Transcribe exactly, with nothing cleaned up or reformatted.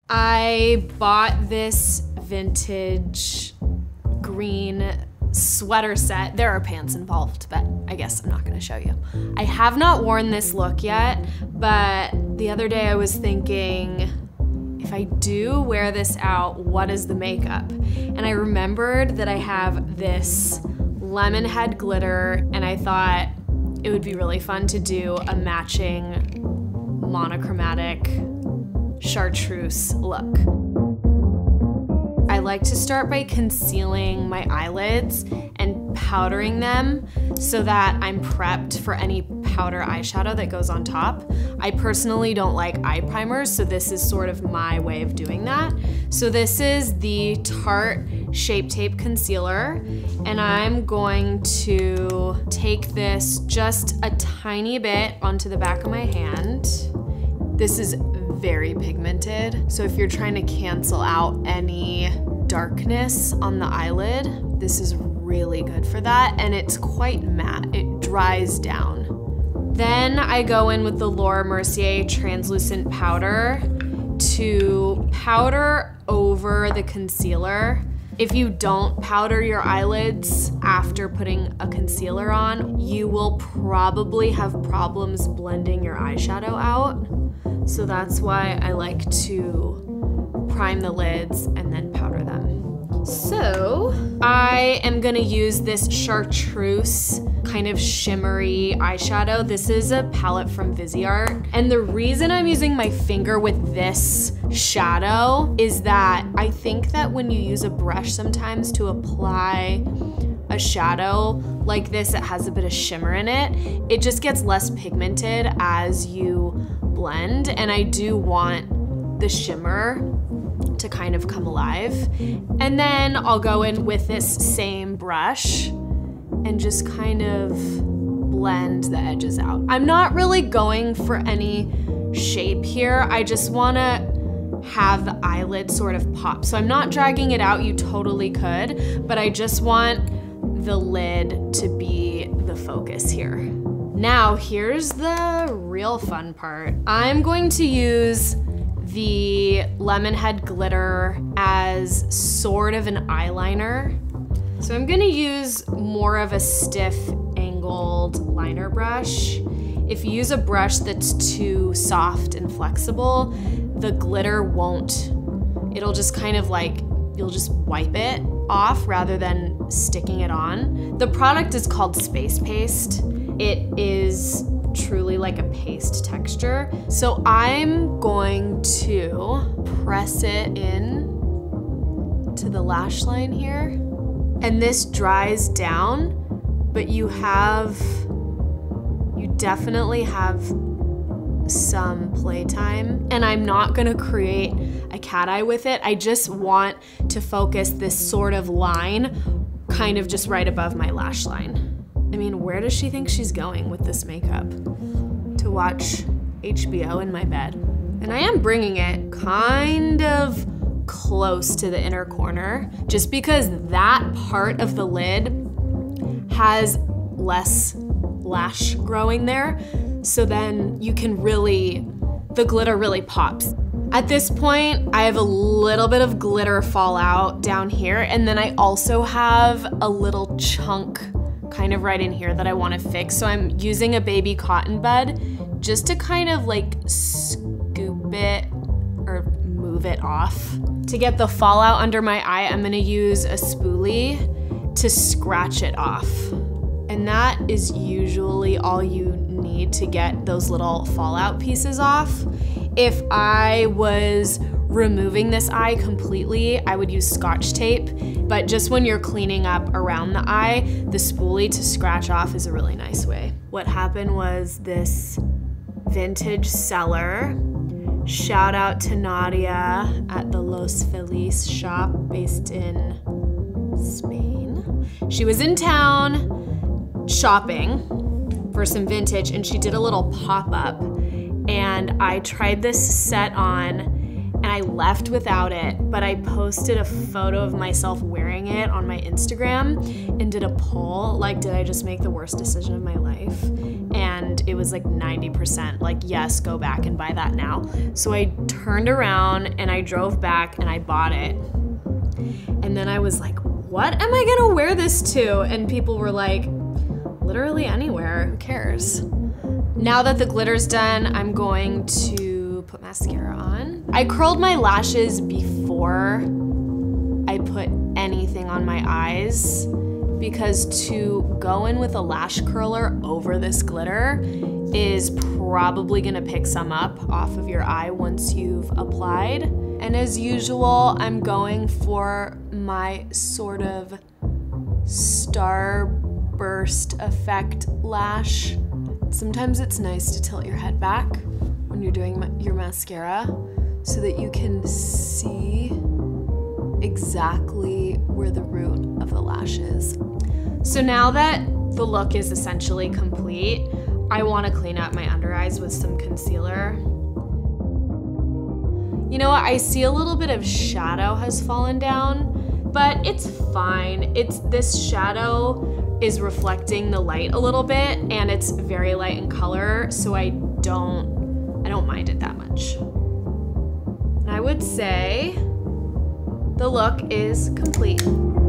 I bought this vintage green sweater set. There are pants involved, but I guess I'm not gonna show you. I have not worn this look yet, but the other day I was thinking, if I do wear this out, what is the makeup? And I remembered that I have this lemon head glitter, and I thought it would be really fun to do a matching monochromatic chartreuse look. I like to start by concealing my eyelids and powdering them so that I'm prepped for any powder eyeshadow that goes on top. I personally don't like eye primers, so this is sort of my way of doing that. So this is the Tarte Shape Tape Concealer, and I'm going to take this just a tiny bit onto the back of my hand. This is very pigmented, so if you're trying to cancel out any darkness on the eyelid, this is really good for that, and it's quite matte. It dries down. Then I go in with the Laura Mercier translucent powder to powder over the concealer. If you don't powder your eyelids after putting a concealer on, you will probably have problems blending your eyeshadow out. So that's why I like to prime the lids and then powder them. So I am gonna use this chartreuse kind of shimmery eyeshadow. This is a palette from Viseart. And the reason I'm using my finger with this shadow is that I think that when you use a brush sometimes to apply a shadow like this, it has a bit of shimmer in it. It just gets less pigmented as you blend, and I do want the shimmer to kind of come alive. And then I'll go in with this same brush and just kind of blend the edges out. I'm not really going for any shape here. I just wanna have the eyelid sort of pop. So I'm not dragging it out, you totally could, but I just want the lid to be the focus here. Now, here's the real fun part. I'm going to use the lemon head glitter as sort of an eyeliner. So I'm gonna use more of a stiff angled liner brush. If you use a brush that's too soft and flexible, the glitter won't, it'll just kind of like, you'll just wipe it off rather than sticking it on. The product is called Space Paste. It is truly like a paste texture. So I'm going to press it in to the lash line here. And this dries down, but you have, you definitely have some playtime. And I'm not gonna create a cat eye with it. I just want to focus this sort of line kind of just right above my lash line. I mean, where does she think she's going with this makeup? To watch H B O in my bed. And I am bringing it kind of close to the inner corner, just because that part of the lid has less lash growing there. So then you can really, the glitter really pops. At this point, I have a little bit of glitter fallout down here, and then I also have a little chunk kind of right in here that I want to fix. So I'm using a baby cotton bud just to kind of like scoop it or move it off. To get the fallout under my eye, I'm gonna use a spoolie to scratch it off. And that is usually all you need to get those little fallout pieces off. If I was removing this eye completely, I would use Scotch tape, but just when you're cleaning up around the eye, the spoolie to scratch off is a really nice way. What happened was this vintage seller, shout out to Nadia at the Los Feliz Shop based in Spain. She was in town shopping for some vintage and she did a little pop-up, and I tried this set on and I left without it, but I posted a photo of myself wearing it on my Instagram and did a poll, like, did I just make the worst decision of my life? And it was like ninety percent. Like, yes, go back and buy that now. So I turned around and I drove back and I bought it. And then I was like, what am I gonna wear this to? And people were like, literally anywhere, who cares? Now that the glitter's done, I'm going to put mascara on. I curled my lashes before I put anything on my eyes, because to go in with a lash curler over this glitter is probably gonna pick some up off of your eye once you've applied. And as usual, I'm going for my sort of starburst effect lash. Sometimes it's nice to tilt your head back when you're doing ma- your mascara so that you can see exactly where the root of the lash is. So now that the look is essentially complete, I want to clean up my under eyes with some concealer. You know what, I see a little bit of shadow has fallen down, but it's fine. It's this shadow is reflecting the light a little bit, and it's very light in color, so I don't, I don't mind it that much. And I would say the look is complete.